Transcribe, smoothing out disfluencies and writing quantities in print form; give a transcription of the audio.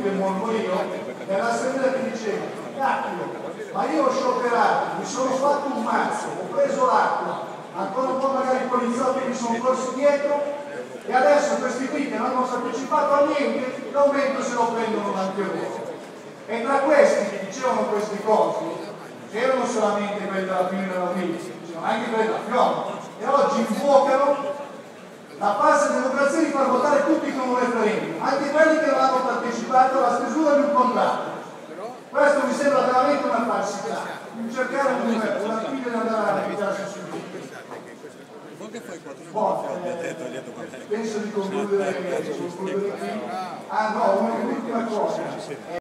del Mormolino, nell'assemblea che diceva: cacchio, ma io ho scioperato, mi sono fatto un mazzo, ho preso l'acqua, ancora un po' magari i poliziotti mi sono corsi dietro, e adesso questi qui che non hanno partecipato a niente, l'aumento se lo prendono anche loro. E tra questi che dicevano questi cosi, c'erano solamente quelli della fine della vita, c'erano anche quelli da Fiume, e oggi invocano la falsa democrazia di far votare tutti con un referendum, anche quelli che non hanno partecipato alla stesura di un contratto. Questo mi sembra veramente una falsità, cercare una figlia di andare a pigliarsi sul video. Penso di concludere qui. Ah no, un'ultima cosa.